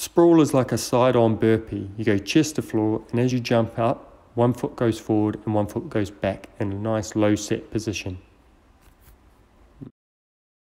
sprawl is like a side-on burpee. You go chest to floor, and as you jump up, one foot goes forward and one foot goes back in a nice low set position.